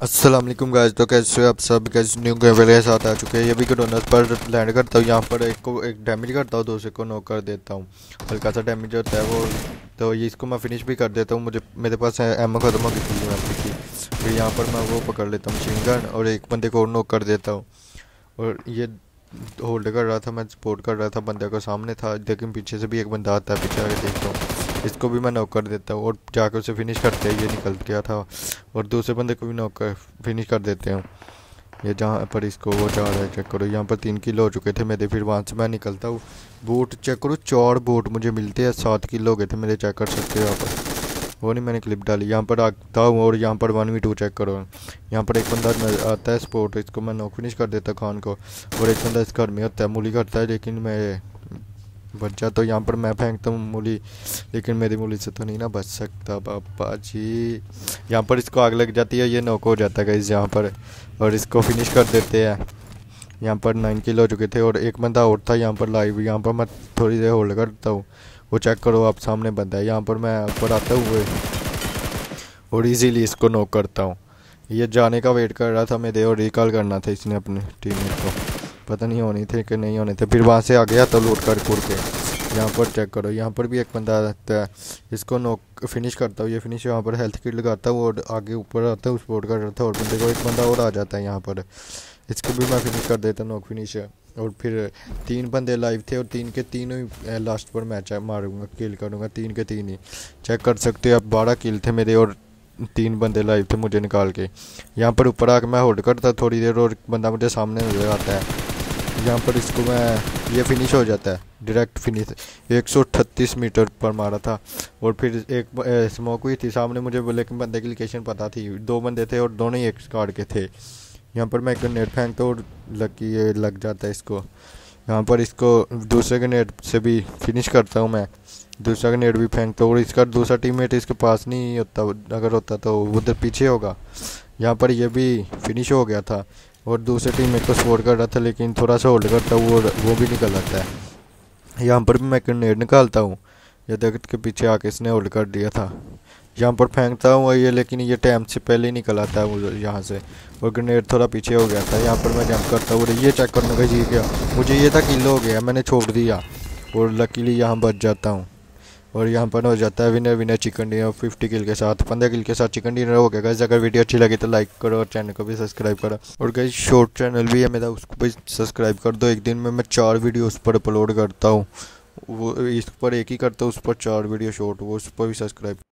अस्सलाम वालेकुम गाइस। तो कैसे हो आप सब? कैसे न्यू गेम के साथ आ चुके हैं। ये भी कोडोनस पर लैंड करता हूँ। यहाँ पर एक डैमेज करता हूँ, दूसरे को नॉक कर देता हूँ। हल्का सा डैमेज होता है वो, तो ये इसको मैं फिनिश भी कर देता हूँ। मुझे मेरे पास एमओ खत्म हो गई थी यहाँ की। फिर यहाँ पर मैं वो पकड़ लेता हूँ मशीन गन, और एक बंदे को और नॉक कर देता हूँ। और ये होल्ड कर रहा था, मैं सपोर्ट कर रहा था, बंदे को सामने था, लेकिन पीछे से भी एक बंदा आता है। पीछे आके देखता हूँ, इसको भी मैं नॉक कर देता हूँ और जाकर उसे फिनिश करते हैं। ये निकल गया था, और दूसरे बंदे को भी नॉक कर फिनिश कर देते हैं। ये जहाँ पर इसको वो जा रहा है, चेक करो। यहाँ पर 3 किलो हो चुके थे मेरे। फिर वहाँ से मैं निकलता हूँ। बूट चेक करो, 4 बूट मुझे मिलते हैं। 7 किलो हो गए थे मेरे, चेक कर सकते हो यहाँ पर। वो नहीं, मैंने क्लिप डाली। यहाँ पर आता हूँ और यहाँ पर 1v2 चेक करो। यहाँ पर एक बंदा आता है स्पोर्ट, इसको मैं नॉक फिनिश कर देता खान को। और एक बंदा इस घर में होता है, मूली करता है, लेकिन मैं बच जाता हूँ। यहाँ पर मैं फेंकता हूँ मूली, लेकिन मेरी मूली से तो नहीं ना बच सकता पापा जी। यहाँ पर इसको आग लग जाती है, ये नॉक हो जाता है गाइस यहाँ पर, और इसको फिनिश कर देते हैं। यहाँ पर 9 किलो हो चुके थे, और एक बंदा और था यहाँ पर लाइव। यहाँ पर मैं थोड़ी देर होल्ड करता हूँ। वो चेक करो, आप सामने बंदा है। यहाँ पर मैं ऊपर आता हूँ और इजीली इसको नॉक करता हूँ। ये जाने का वेट कर रहा था मेरे, और रिकॉल करना था इसने अपने टीममेट को। पता नहीं होने थे कि नहीं होने थे। फिर वहाँ से आ गया तो लूट कर कूद के। यहाँ पर चेक करो, यहाँ पर भी एक बंदा रहता है, इसको नॉक फिनिश करता हूँ। ये फिनिश यहाँ पर हेल्थ किट लगाता हूँ और आगे ऊपर आता हूँ, सपोर्ट कर रहा था, और बंदे को एक बंदा और आ जाता है यहाँ पर। इसको भी मैं फिनिश कर देता हूँ, नॉक फिनिश। और फिर 3 बंदे लाइव थे, और 3 के तीनों ही लास्ट पर मैच मारूंगा, किल करूँगा 3 के 3 ही। चेक कर सकते हो आप, 12 किल थे मेरे, और 3 बंदे लाइव थे मुझे निकाल के। यहाँ पर ऊपर आके मैं होल्ड करता थोड़ी देर, और बंदा मुझे सामने नजर आता है। यहाँ पर इसको मैं, ये फिनिश हो जाता है, डायरेक्ट फिनिश। 138 मीटर पर मारा था। और फिर एक स्मोक हुई थी सामने मुझे, लेकिन बंदे की लोकेशन पता थी। 2 बंदे थे और दोनों ही एक स्क्वाड के थे। यहाँ पर मैं एक ग्रेनेड फेंकता हूँ और ये लग जाता है इसको। यहाँ पर इसको दूसरे ग्रेनेड से भी फिनिश करता हूँ मैं। दूसरा ग्रेनेड भी फेंकता हूँ, और इसका दूसरा टीममेट इसके पास नहीं होता, अगर होता तो उधर पीछे होगा। यहाँ पर ये भी फिनिश हो गया था, और दूसरे टीममेट को सपोर्ट कर रहा था, लेकिन थोड़ा सा होल्ड करता हूँ और वो भी निकल आता है। यहाँ पर भी मैं ग्रेनेड निकालता हूँ, ये देख के पीछे आके इसने होल्ड कर दिया था। यहाँ पर फेंकता हूँ ये, लेकिन ये टाइम से पहले ही निकल आता है मुझे यहाँ से, और ग्रेनेड थोड़ा पीछे हो गया था। यहाँ पर मैं जंप करता हूँ, और ये चेक करने का जी गया मुझे, ये था किल हो गया, मैंने छोड़ दिया, और लकीली यहाँ बच जाता हूँ। और यहाँ पर हो जाता है winner winner chicken dinner 50 kill के साथ, 15 किल के साथ चिकन डिनर हो गया गाइस। अगर वीडियो अच्छी लगी तो लाइक करो, और चैनल को भी सब्सक्राइब करो। और गाइस शॉर्ट चैनल भी है मेरा, उसको भी सब्सक्राइब कर दो। एक दिन में मैं 4 वीडियो उस पर अपलोड करता हूँ। वो इस पर एक ही करता हूँ, उस पर 4 वीडियो शॉर्ट, वो उस पर भी सब्सक्राइब